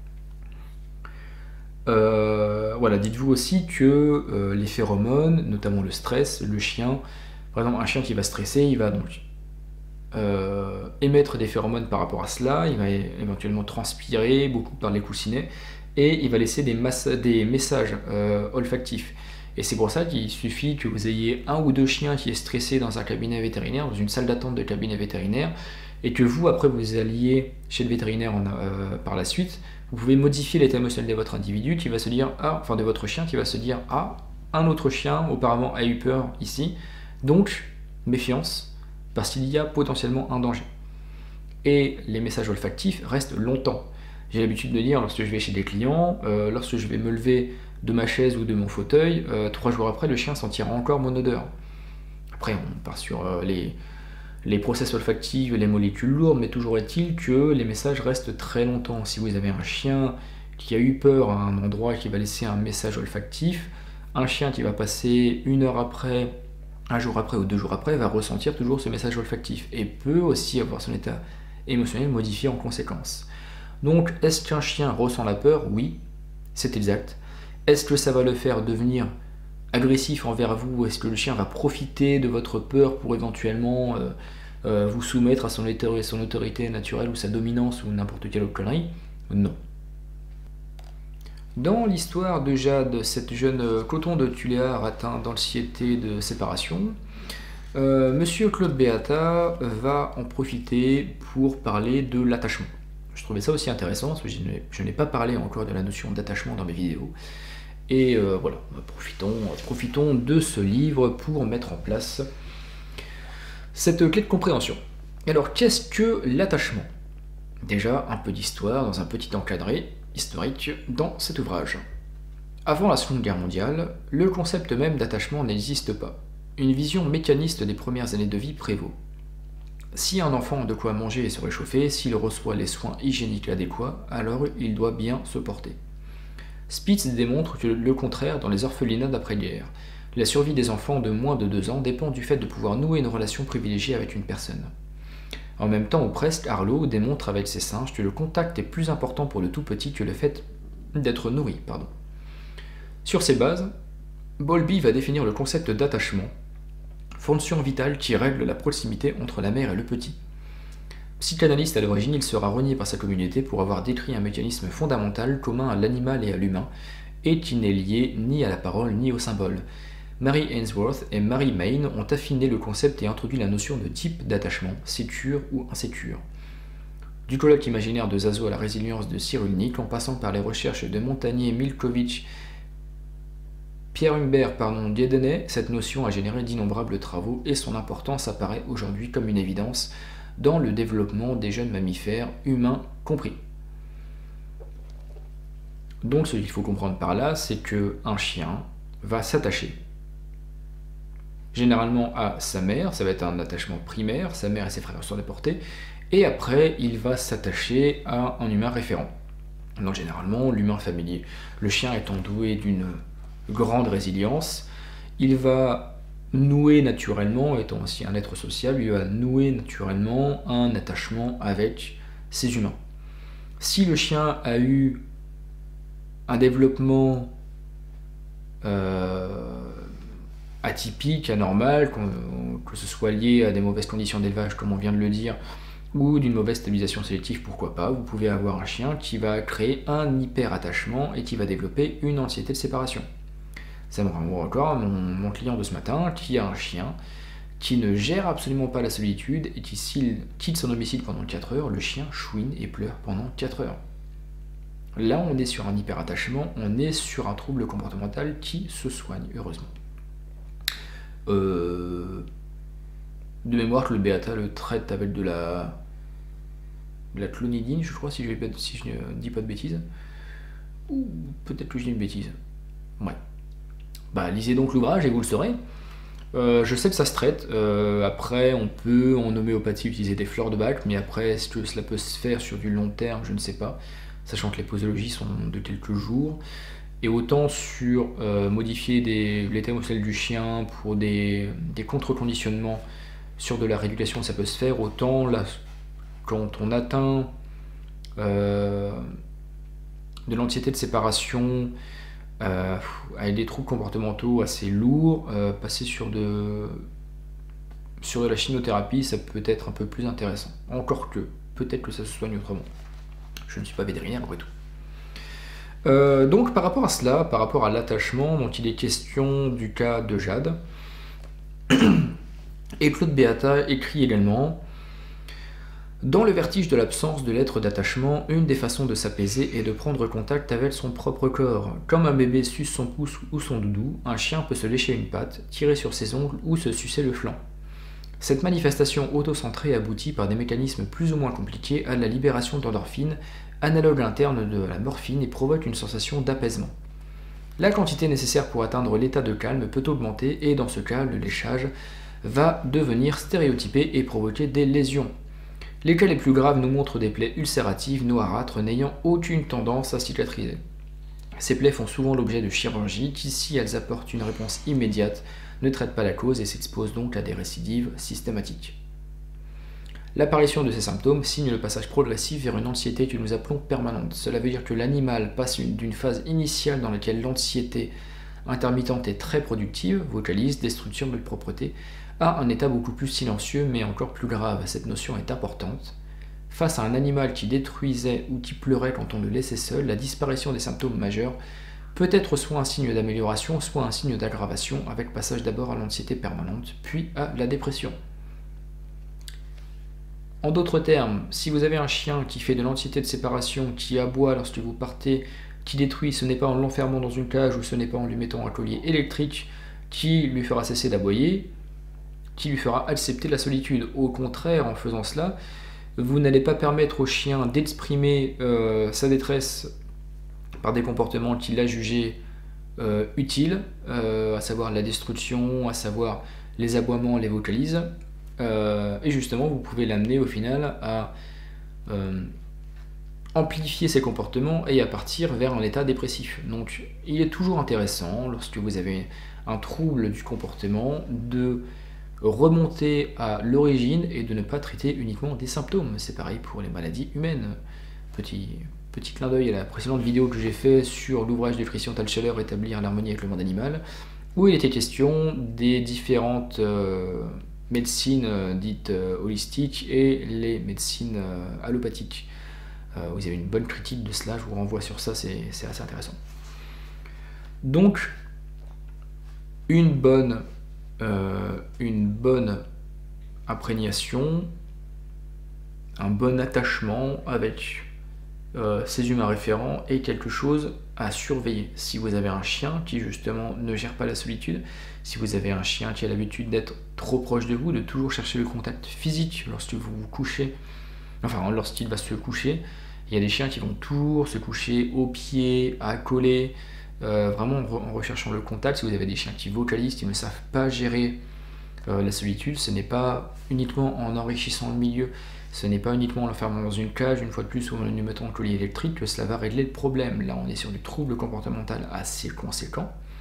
Speaker 1: Euh, voilà, dites-vous aussi que euh, les phéromones, notamment le stress, le chien, par exemple un chien qui va stresser, il va donc euh, émettre des phéromones par rapport à cela, il va é éventuellement transpirer beaucoup par les coussinets, et il va laisser des, des messages euh, olfactifs. Et c'est pour ça qu'il suffit que vous ayez un ou deux chiens qui est stressé dans un cabinet vétérinaire, dans une salle d'attente de cabinet vétérinaire, et que vous, après, vous alliez chez le vétérinaire en, euh, par la suite, vous pouvez modifier l'état émotionnel de votre individu qui va se dire, ah, enfin de votre chien qui va se dire, ah, un autre chien auparavant a eu peur ici, donc méfiance, parce qu'il y a potentiellement un danger. Et les messages olfactifs restent longtemps. J'ai l'habitude de dire, lorsque je vais chez des clients, euh, lorsque je vais me lever de ma chaise ou de mon fauteuil, euh, trois jours après, le chien sentira encore mon odeur. Après, on part sur euh, les, les process olfactifs, les molécules lourdes, mais toujours est-il que les messages restent très longtemps. Si vous avez un chien qui a eu peur à un endroit qui va laisser un message olfactif, un chien qui va passer une heure après, un jour après ou deux jours après, va ressentir toujours ce message olfactif et peut aussi avoir son état émotionnel modifié en conséquence. Donc, est-ce qu'un chien ressent la peur? Oui, c'est exact. Est-ce que ça va le faire devenir agressif envers vous? Est-ce que le chien va profiter de votre peur pour éventuellement euh, euh, vous soumettre à son, son autorité naturelle ou sa dominance ou n'importe quelle autre connerie? Non. Dans l'histoire de Jade, cette jeune coton de Tuléar atteint d'anxiété de séparation, euh, Monsieur Claude Beata va en profiter pour parler de l'attachement. Je trouvais ça aussi intéressant parce que je n'ai pas parlé encore de la notion d'attachement dans mes vidéos. Et euh, voilà, profitons, profitons de ce livre pour mettre en place cette clé de compréhension. Alors, qu'est-ce que l'attachement? Déjà, un peu d'histoire dans un petit encadré historique dans cet ouvrage. Avant la Seconde Guerre mondiale, le concept même d'attachement n'existe pas. Une vision mécaniste des premières années de vie prévaut. Si un enfant a de quoi manger et se réchauffer, s'il reçoit les soins hygiéniques adéquats, alors il doit bien se porter. Spitz démontre que le contraire dans les orphelinats d'après-guerre. La survie des enfants de moins de deux ans dépend du fait de pouvoir nouer une relation privilégiée avec une personne. En même temps ou presque, Harlow démontre avec ses singes que le contact est plus important pour le tout petit que le fait d'être nourri. Pardon. Sur ces bases, Bowlby va définir le concept d'attachement, fonction vitale qui règle la proximité entre la mère et le petit. Psychanalyste à l'origine, il sera renié par sa communauté pour avoir décrit un mécanisme fondamental commun à l'animal et à l'humain, et qui n'est lié ni à la parole ni au symbole. Mary Ainsworth et Mary Main ont affiné le concept et introduit la notion de type d'attachement, sécure ou insécure. Du colloque imaginaire de Zazo à la résilience de Cyrulnik, en passant par les recherches de Montagnier, Milkovitch, Pierre Humbert, pardon, Dieudonné, cette notion a généré d'innombrables travaux et son importance apparaît aujourd'hui comme une évidence dans le développement des jeunes mammifères, humains compris. Donc ce qu'il faut comprendre par là, c'est qu'un chien va s'attacher généralement à sa mère, ça va être un attachement primaire, sa mère et ses frères sont déportés, et après il va s'attacher à un humain référent. Donc généralement l'humain familier. Le chien étant doué d'une grande résilience. Il va nouer naturellement, étant aussi un être social, il va nouer naturellement un attachement avec ses humains. Si le chien a eu un développement euh, atypique, anormal, que ce soit lié à des mauvaises conditions d'élevage, comme on vient de le dire, ou d'une mauvaise stabilisation sélective, pourquoi pas, vous pouvez avoir un chien qui va créer un hyper-attachement et qui va développer une anxiété de séparation. Ça me renvoie encore mon, mon client de ce matin qui a un chien qui ne gère absolument pas la solitude et qui, s'il quitte son domicile pendant quatre heures, le chien chouine et pleure pendant quatre heures. Là, on est sur un hyper-attachement, on est sur un trouble comportemental qui se soigne, heureusement. Euh, de mémoire que le Beata le traite avec de la, de la clonidine, je crois, si je, si je ne dis pas de bêtises. Ou peut-être que je dis une bêtise. Ouais. Bah, lisez donc l'ouvrage et vous le saurez. Euh, je sais que ça se traite. Euh, après, on peut en homéopathie utiliser des fleurs de bac, mais après, est-ce que cela peut se faire sur du long terme? Je ne sais pas. Sachant que les posologies sont de quelques jours. Et autant sur euh, modifier l'état émotionnel du chien pour des, des contre-conditionnements sur de la rééducation, ça peut se faire. Autant là, quand on atteint euh, de l'anxiété de séparation, euh, avec des troubles comportementaux assez lourds, euh, passer sur de, sur de la chimiothérapie, ça peut être un peu plus intéressant. Encore que, peut-être que ça se soigne autrement. Je ne suis pas vétérinaire après tout. Euh, donc par rapport à cela, par rapport à l'attachement, donc il est question du cas de Jade. Et Claude Beata écrit également: dans le vertige de l'absence de l'être d'attachement, une des façons de s'apaiser est de prendre contact avec son propre corps. Comme un bébé suce son pouce ou son doudou, un chien peut se lécher une patte, tirer sur ses ongles ou se sucer le flanc. Cette manifestation autocentrée aboutit par des mécanismes plus ou moins compliqués à la libération d'endorphines, analogue interne de la morphine, et provoque une sensation d'apaisement. La quantité nécessaire pour atteindre l'état de calme peut augmenter et dans ce cas, le léchage va devenir stéréotypé et provoquer des lésions. Les cas les plus graves nous montrent des plaies ulcératives noirâtres n'ayant aucune tendance à cicatriser. Ces plaies font souvent l'objet de chirurgie qui, si elles apportent une réponse immédiate, ne traitent pas la cause et s'exposent donc à des récidives systématiques. L'apparition de ces symptômes signe le passage progressif vers une anxiété que nous appelons permanente. Cela veut dire que l'animal passe d'une phase initiale dans laquelle l'anxiété intermittente est très productive, vocalise, destruction de propreté, à un état beaucoup plus silencieux mais encore plus grave. Cette notion est importante. Face à un animal qui détruisait ou qui pleurait quand on le laissait seul, la disparition des symptômes majeurs peut être soit un signe d'amélioration, soit un signe d'aggravation, avec passage d'abord à l'anxiété permanente, puis à la dépression. En d'autres termes, si vous avez un chien qui fait de l'anxiété de séparation, qui aboie lorsque vous partez, qui détruit, ce n'est pas en l'enfermant dans une cage ou ce n'est pas en lui mettant un collier électrique qui lui fera cesser d'aboyer, qui lui fera accepter la solitude. Au contraire, en faisant cela, vous n'allez pas permettre au chien d'exprimer euh, sa détresse par des comportements qu'il a jugés euh, utiles, euh, à savoir la destruction, à savoir les aboiements, les vocalises. Euh, et justement, vous pouvez l'amener au final à euh, amplifier ses comportements et à partir vers un état dépressif. Donc il est toujours intéressant, lorsque vous avez un trouble du comportement, de remonter à l'origine et de ne pas traiter uniquement des symptômes. C'est pareil pour les maladies humaines. Petit, petit clin d'œil à la précédente vidéo que j'ai fait sur l'ouvrage de Christian Thalscheller, Rétablir l'harmonie avec le monde animal, où il était question des différentes euh, médecines euh, dites euh, holistiques et les médecines euh, allopathiques. Euh, vous avez une bonne critique de cela, je vous renvoie sur ça, c'est assez intéressant. Donc, une bonne, euh, une bonne imprégnation, un bon attachement avec euh, ces humains référents est quelque chose à surveiller. Si vous avez un chien qui justement ne gère pas la solitude, si vous avez un chien qui a l'habitude d'être trop proche de vous, de toujours chercher le contact physique lorsque vous vous couchez, enfin lorsqu'il va se coucher, il y a des chiens qui vont toujours se coucher au pied, accolés, euh, vraiment en recherchant le contact. Si vous avez des chiens qui vocalisent, qui ne savent pas gérer euh, la solitude, ce n'est pas uniquement en enrichissant le milieu, ce n'est pas uniquement en l'enfermant dans une cage, une fois de plus, ou en lui mettant un collier électrique, que cela va régler le problème. Là, on est sur du trouble comportemental assez conséquent.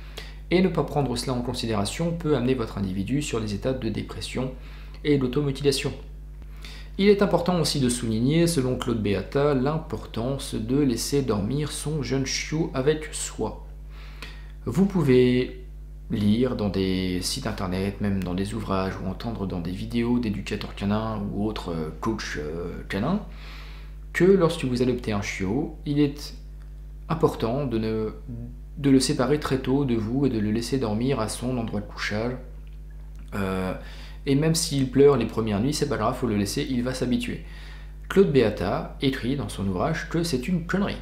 Speaker 1: Et ne pas prendre cela en considération peut amener votre individu sur des états de dépression et d'automutilation. Il est important aussi de souligner, selon Claude Beata, l'importance de laisser dormir son jeune chiot avec soi. Vous pouvez lire dans des sites internet, même dans des ouvrages, ou entendre dans des vidéos d'éducateurs canins ou autres coachs canins, que lorsque vous adoptez un chiot, il est important de, ne, de le séparer très tôt de vous et de le laisser dormir à son endroit de couchage. Euh, et même s'il pleure les premières nuits, c'est pas grave, faut le laisser, il va s'habituer. Claude Beata écrit dans son ouvrage que c'est une connerie.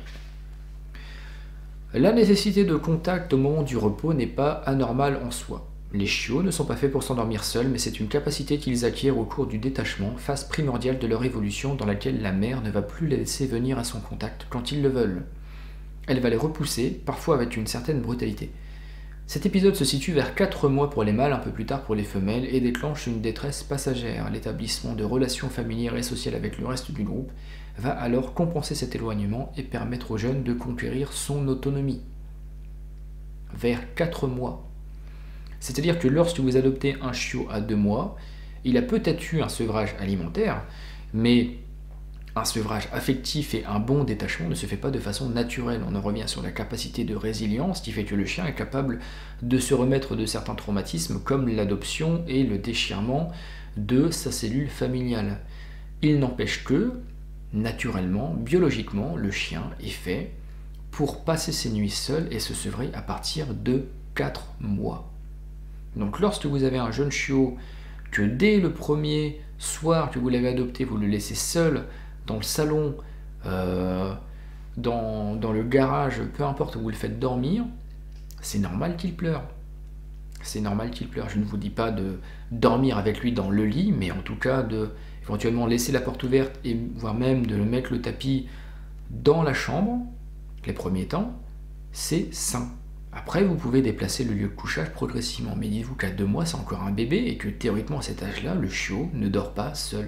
Speaker 1: La nécessité de contact au moment du repos n'est pas anormale en soi. Les chiots ne sont pas faits pour s'endormir seuls, mais c'est une capacité qu'ils acquièrent au cours du détachement, phase primordiale de leur évolution dans laquelle la mère ne va plus les laisser venir à son contact quand ils le veulent. Elle va les repousser, parfois avec une certaine brutalité. Cet épisode se situe vers quatre mois pour les mâles, un peu plus tard pour les femelles, et déclenche une détresse passagère. L'établissement de relations familières et sociales avec le reste du groupe va alors compenser cet éloignement et permettre au jeune de conquérir son autonomie. Vers quatre mois. C'est-à-dire que lorsque vous adoptez un chiot à deux mois, il a peut-être eu un sevrage alimentaire, mais un sevrage affectif et un bon détachement ne se fait pas de façon naturelle. On en revient sur la capacité de résilience qui fait que le chien est capable de se remettre de certains traumatismes comme l'adoption et le déchirement de sa cellule familiale. Il n'empêche que, naturellement, biologiquement, le chien est fait pour passer ses nuits seul et se sevrer à partir de quatre mois. Donc lorsque vous avez un jeune chiot, que dès le premier soir que vous l'avez adopté, vous le laissez seul dans le salon, euh, dans, dans le garage, peu importe où vous le faites dormir, c'est normal qu'il pleure. C'est normal qu'il pleure. Je ne vous dis pas de dormir avec lui dans le lit, mais en tout cas de éventuellement laisser la porte ouverte et voire même de le mettre le tapis dans la chambre, les premiers temps, c'est sain. Après, vous pouvez déplacer le lieu de couchage progressivement, mais dites-vous qu'à deux mois, c'est encore un bébé et que théoriquement à cet âge-là, le chiot ne dort pas seul.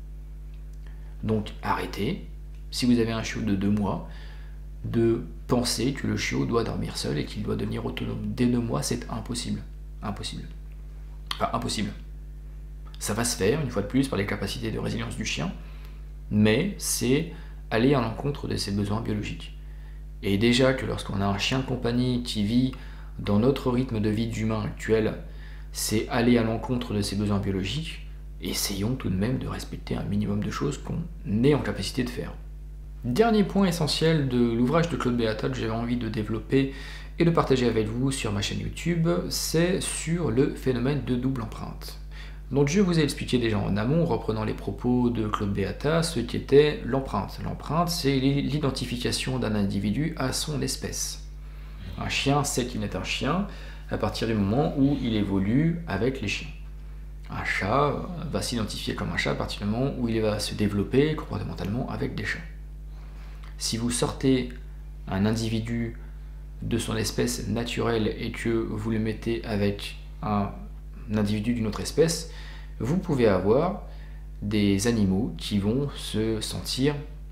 Speaker 1: Donc arrêtez, si vous avez un chiot de deux mois, de penser que le chiot doit dormir seul et qu'il doit devenir autonome. Dès deux mois, c'est impossible. Impossible. Enfin, impossible. Ça va se faire, une fois de plus, par les capacités de résilience du chien, mais c'est aller à l'encontre de ses besoins biologiques. Et déjà que lorsqu'on a un chien de compagnie qui vit dans notre rythme de vie d'humain actuel, c'est aller à l'encontre de ses besoins biologiques, essayons tout de même de respecter un minimum de choses qu'on est en capacité de faire. Dernier point essentiel de l'ouvrage de Claude Beata que j'avais envie de développer et de partager avec vous sur ma chaîne YouTube, c'est sur le phénomène de double empreinte. Donc je vous ai expliqué déjà en amont, reprenant les propos de Claude Beata, ce qu'était l'empreinte. L'empreinte, c'est l'identification d'un individu à son espèce. Un chien sait qu'il est un chien à partir du moment où il évolue avec les chiens. Un chat va s'identifier comme un chat à partir du moment où il va se développer comportementalement avec des chats. Si vous sortez un individu de son espèce naturelle et que vous le mettez avec un individu d'une autre espèce, vous pouvez avoir des animaux qui vont se sentir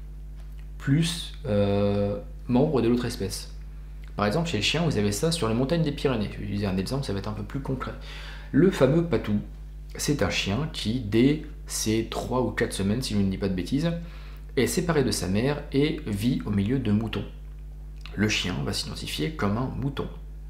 Speaker 1: plus euh, membres de l'autre espèce. Par exemple, chez le chien, vous avez ça sur les montagnes des Pyrénées. Je vais utiliser un exemple, ça va être un peu plus concret. Le fameux patou, c'est un chien qui, dès ses trois ou quatre semaines, si je ne dis pas de bêtises, est séparé de sa mère et vit au milieu de moutons. Le chien va s'identifier comme un mouton.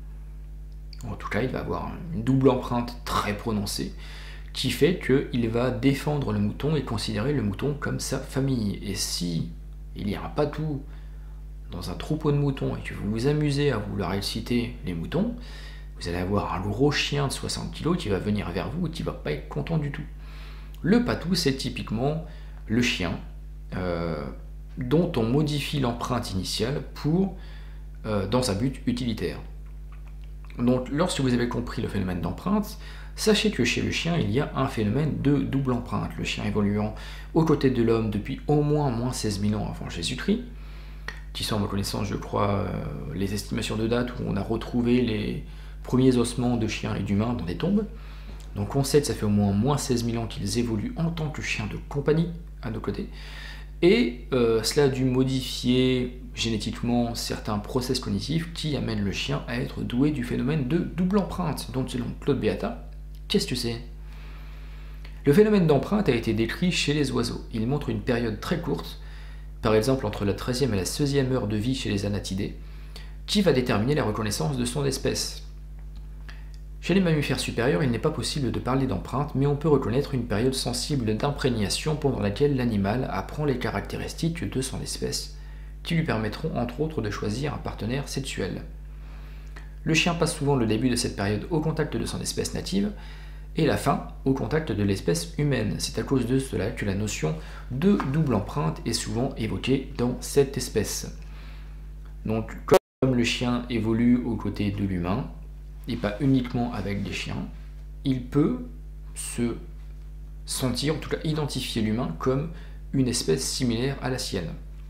Speaker 1: En tout cas, il va avoir une double empreinte très prononcée qui fait qu'il va défendre le mouton et considérer le mouton comme sa famille. Et si il y a un patou dans un troupeau de moutons et que vous vous amusez à vouloir exciter les moutons, vous allez avoir un gros chien de soixante kilos qui va venir vers vous et qui ne va pas être content du tout. Le patou, c'est typiquement le chien euh, dont on modifie l'empreinte initiale pour, euh, dans un but utilitaire. Donc, lorsque vous avez compris le phénomène d'empreinte, sachez que chez le chien, il y a un phénomène de double empreinte. Le chien évoluant aux côtés de l'homme depuis au moins, moins seize mille ans avant Jésus-Christ, qui sont à ma connaissance, je crois, euh, les estimations de date où on a retrouvé les premiers ossements de chiens et d'humains dans des tombes. Donc on sait que ça fait au moins moins seize mille ans qu'ils évoluent en tant que chiens de compagnie à nos côtés. Et euh, cela a dû modifier génétiquement certains process cognitifs qui amènent le chien à être doué du phénomène de double empreinte, dont selon Claude Beata, qu'est-ce que c'est? Le phénomène d'empreinte a été décrit chez les oiseaux. Il montre une période très courte, par exemple entre la treizième et la seizième heure de vie chez les anatidés, qui va déterminer la reconnaissance de son espèce. Chez les mammifères supérieurs, il n'est pas possible de parler d'empreinte, mais on peut reconnaître une période sensible d'imprégnation pendant laquelle l'animal apprend les caractéristiques de son espèce, qui lui permettront entre autres de choisir un partenaire sexuel. Le chien passe souvent le début de cette période au contact de son espèce native, et la fin au contact de l'espèce humaine. C'est à cause de cela que la notion de double empreinte est souvent évoquée dans cette espèce. Donc, comme le chien évolue aux côtés de l'humain, et pas uniquement avec des chiens, il peut se sentir, en tout cas identifier l'humain comme une espèce similaire à la sienne.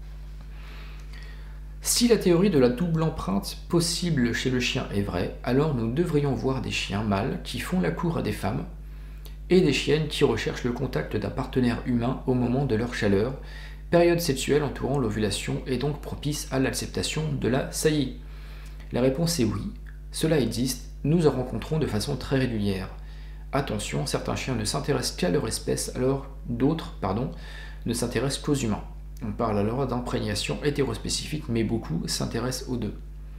Speaker 1: Si la théorie de la double empreinte possible chez le chien est vraie, alors nous devrions voir des chiens mâles qui font la cour à des femmes et des chiennes qui recherchent le contact d'un partenaire humain au moment de leur chaleur, période sexuelle entourant l'ovulation et donc propice à l'acceptation de la saillie. La réponse est oui, cela existe, nous en rencontrons de façon très régulière. Attention, certains chiens ne s'intéressent qu'à leur espèce, alors d'autres, pardon, ne s'intéressent qu'aux humains. On parle alors d'imprégnation hétérospécifique, mais beaucoup s'intéressent aux deux.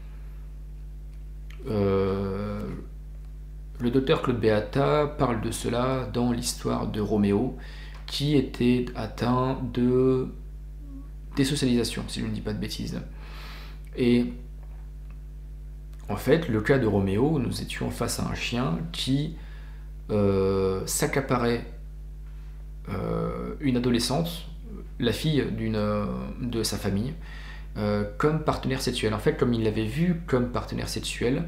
Speaker 1: Euh, le docteur Claude Beata parle de cela dans l'histoire de Roméo, qui était atteint de désocialisation, si je ne dis pas de bêtises. Et en fait, le cas de Roméo, nous étions face à un chien qui euh, s'accaparait euh, une adolescente, la fille d'une, de sa famille, euh, comme partenaire sexuel. En fait, comme il l'avait vue comme partenaire sexuel,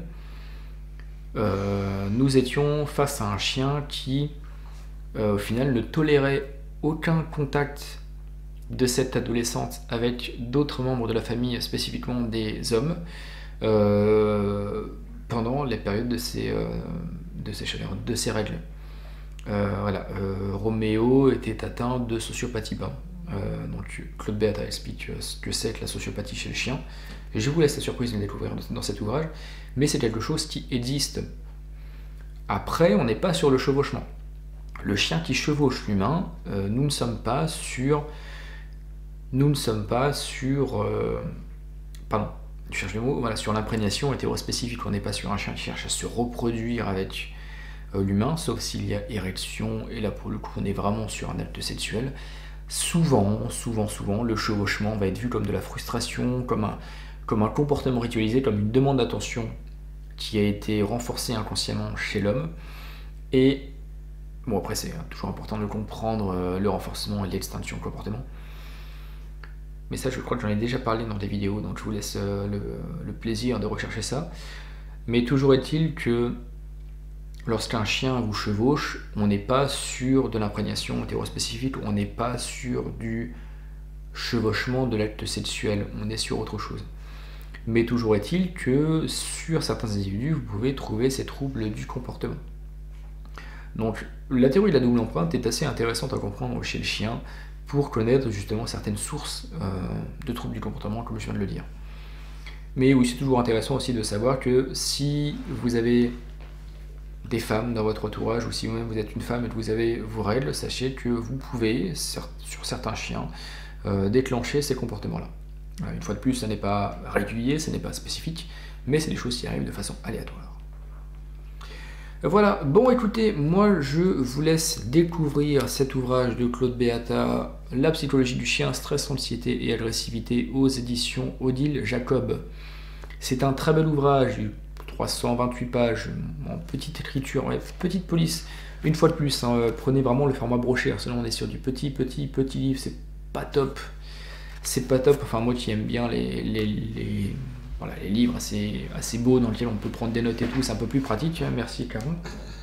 Speaker 1: euh, nous étions face à un chien qui, euh, au final, ne tolérait aucun contact de cette adolescente avec d'autres membres de la famille, spécifiquement des hommes, euh, pendant les périodes de ses, euh, de ses chaleurs, de ses règles. Euh, voilà, euh, Roméo était atteint de sociopathie. Hein. Euh, donc Claude Beata explique ce que c'est que la sociopathie chez le chien. Et je vous laisse la surprise de le découvrir dans cet ouvrage, mais c'est quelque chose qui existe. Après, on n'est pas sur le chevauchement. Le chien qui chevauche l'humain, euh, nous ne sommes pas sur... Nous ne sommes pas sur... Euh, pardon, je cherche le mot, voilà, sur l'imprégnation hétérospécifique. On n'est pas sur un chien qui cherche à se reproduire avec euh, l'humain, sauf s'il y a érection, et là pour le coup on est vraiment sur un acte sexuel. Souvent, souvent, souvent, le chevauchement va être vu comme de la frustration, comme un, comme un comportement ritualisé, comme une demande d'attention qui a été renforcée inconsciemment chez l'homme. Et, bon après c'est toujours important de comprendre euh, le renforcement et l'extinction du comportement. Mais ça je crois que j'en ai déjà parlé dans des vidéos, donc je vous laisse euh, le, le plaisir de rechercher ça. Mais toujours est-il que lorsqu'un chien vous chevauche, on n'est pas sur de l'imprégnation hétérospécifique, on n'est pas sur du chevauchement de l'acte sexuel, on est sur autre chose. Mais toujours est-il que sur certains individus, vous pouvez trouver ces troubles du comportement. Donc la théorie de la double empreinte est assez intéressante à comprendre chez le chien pour connaître justement certaines sources euh, de troubles du comportement, comme je viens de le dire. Mais oui, c'est toujours intéressant aussi de savoir que si vous avez des femmes dans votre entourage, ou si vous-même vous êtes une femme et que vous avez vos règles, sachez que vous pouvez, sur certains chiens, euh, déclencher ces comportements-là. Une fois de plus, ça n'est pas régulier, ce n'est pas spécifique, mais c'est des choses qui arrivent de façon aléatoire. Voilà, bon écoutez, moi je vous laisse découvrir cet ouvrage de Claude Beata, La psychologie du chien, stress, anxiété et agressivité, aux éditions Odile Jacob. C'est un très bel ouvrage, trois cent vingt-huit pages, en petite écriture, ouais, petite police. Une fois de plus, hein, prenez vraiment le format broché, sinon on est sur du petit, petit, petit livre, c'est pas top. C'est pas top, enfin moi qui aime bien les, les, les, voilà, les livres assez, assez beaux dans lesquels on peut prendre des notes et tout, c'est un peu plus pratique, hein, merci Caron.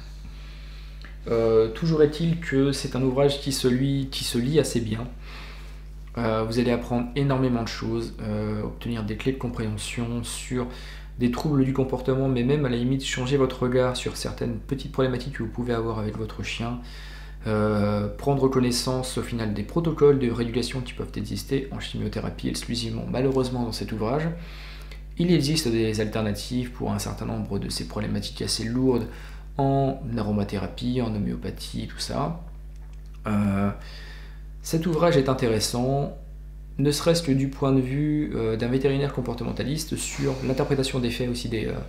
Speaker 1: Euh, toujours est-il que c'est un ouvrage qui se lit, qui se lit assez bien. Euh, vous allez apprendre énormément de choses, euh, obtenir des clés de compréhension sur des troubles du comportement, mais même à la limite changer votre regard sur certaines petites problématiques que vous pouvez avoir avec votre chien. Euh, prendre connaissance au final des protocoles de rééducation qui peuvent exister en chimiothérapie exclusivement malheureusement dans cet ouvrage. Il existe des alternatives pour un certain nombre de ces problématiques assez lourdes en aromathérapie, en homéopathie, tout ça. Euh, cet ouvrage est intéressant, ne serait-ce que du point de vue euh, d'un vétérinaire comportementaliste sur l'interprétation des faits aussi des, euh,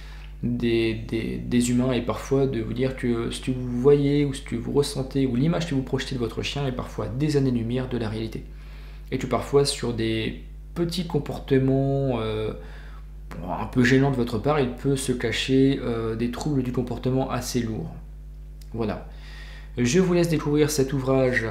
Speaker 1: des, des, des humains, et parfois de vous dire que ce que vous voyez ou ce que vous ressentez ou l'image que vous projetez de votre chien est parfois des années-lumière de la réalité. Et que parfois sur des petits comportements euh, un peu gênants de votre part, il peut se cacher euh, des troubles du comportement assez lourds. Voilà. Je vous laisse découvrir cet ouvrage,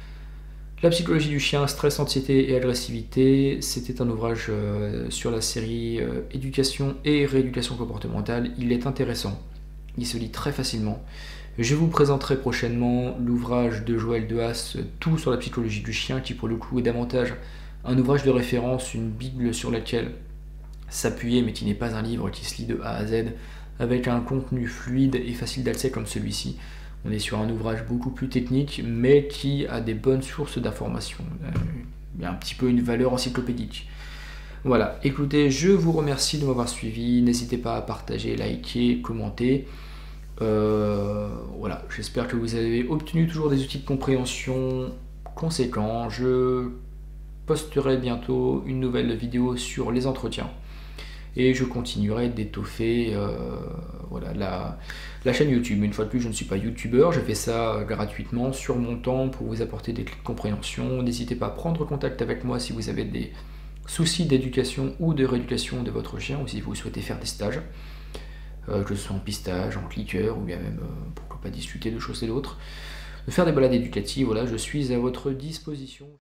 Speaker 1: La psychologie du chien, stress, anxiété et agressivité. C'était un ouvrage euh, sur la série euh, éducation et rééducation comportementale. Il est intéressant, il se lit très facilement. Je vous présenterai prochainement l'ouvrage de Joël Dehaas, Tout sur la psychologie du chien, qui pour le coup est davantage un ouvrage de référence, une bible sur laquelle s'appuyer, mais qui n'est pas un livre qui se lit de A à Z, avec un contenu fluide et facile d'accès comme celui-ci. On est sur un ouvrage beaucoup plus technique, mais qui a des bonnes sources d'informations. Il y a un petit peu une valeur encyclopédique. Voilà, écoutez, je vous remercie de m'avoir suivi. N'hésitez pas à partager, liker, commenter. Euh, voilà, j'espère que vous avez obtenu toujours des outils de compréhension conséquents. Je posterai bientôt une nouvelle vidéo sur les entretiens. Et je continuerai d'étoffer euh, voilà, la, la chaîne YouTube. Une fois de plus, je ne suis pas youtubeur, je fais ça gratuitement sur mon temps pour vous apporter des clés de compréhension. N'hésitez pas à prendre contact avec moi si vous avez des soucis d'éducation ou de rééducation de votre chien, ou si vous souhaitez faire des stages, euh, que ce soit en pistage, en cliqueur, ou bien même, euh, pourquoi pas discuter de choses et d'autres. De faire des balades éducatives, voilà, je suis à votre disposition.